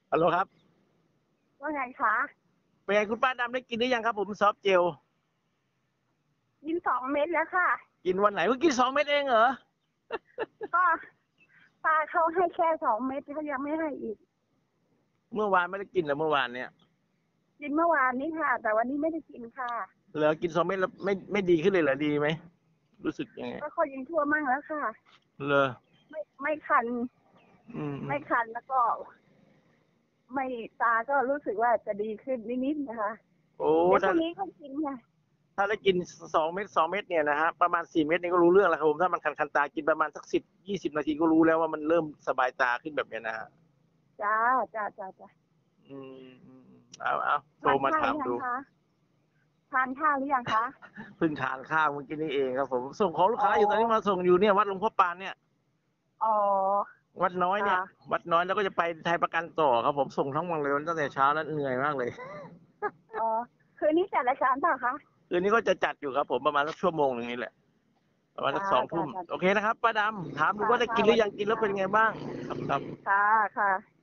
ฮัลโหลครับว่าไงคะเป็นไงคุณป้าดำได้กินหรือยังครับผมซอฟต์เจลกิน2 เม็ดแล้วค่ะกินวันไหนเพิ่งกิน2 เม็ดเองเหรอก็ป้าเขาให้แค่2 เม็ดเขายังไม่ให้อีกเมื่อวานไม่ได้กินเหรอเมื่อวานเนี่ยกินเมื่อวานนี้ค่ะ แต่วันนี้ไม่ได้กินค่ะเหรอกิน2 เม็ดแล้วไม่ดีขึ้นเลยเหรอดีไหมรู้สึกยังไงก็ค่อยยิงทั่วมั่งแล้วค่ะเหรอไม่คันอืมไม่คันแล้วก็ไม่ตาก็รู้สึกว่าจะดีขึ้นนิดๆนะคะโอ้เดี๋ยวพถ้ารุ่งนี้ก็กินค่ะถ้าได้กิน2 เม็ดเนี่ยนะฮะประมาณ4 เม็ดนี่ก็รู้เรื่องแล้วครับผมถ้ามันคันตากินประมาณสัก10-20 นาทีก็รู้แล้วว่ามันเริ่มสบายตาขึ้นแบบเนี้ยนะฮะจ้าจ้าจ้าจ้าอืมเอาโทรทานมาข้าวหถามดูรือยังคะทานข้าวหรือยังคะเพิ่งทานข้าวเมื่อกี้นี้เองครับผมส่งของลูกอ๋อค้าอยู่ตอนนี้มาส่งอยู่เนี่ยวัดหลวงพ่อปานเนี่ยอ๋อวัดน้อยเนี่ยค่ะวัดน้อยแล้วก็จะไปไทยประกันต่อครับผมส่งทั้งวันเลยตั้งแต่เช้าแล้วเหนื่อยมากเลยอ๋อคืนนี้จัดรายการเปล่าคะคืนนี้ก็จะจัดอยู่ครับผมประมาณสักชั่วโมงหนึ่งนี่แหละประมาณสัจ้าก2 ทุ่มจ้าจ้าโอเคนะครับป้าดำถามดูค่ะว่าได้ค่ะกินหรือยังกินแล้วค่ะเป็นไงบ้างครับค่ะค่ะ